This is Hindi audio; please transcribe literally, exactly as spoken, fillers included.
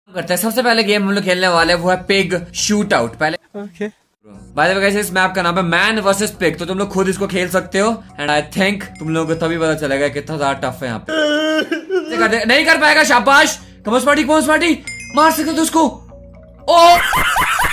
करते हैं। सबसे पहले गेम हम लोग खेलने वाले वो है पिग शूट आउट। पहले okay by the way guys, इस मैप का नाम है मैन वर्सेस पिग, तो तुम लोग खुद इसको खेल सकते हो एंड आई थिंक तुम लोगों को तभी पता चलेगा कितना ज्यादा टफ है यहाँ पे। नहीं कर पाएगा, शाबाश। कमोस पार्टी कमोस पार्टी मार सकते हो उसको। ओ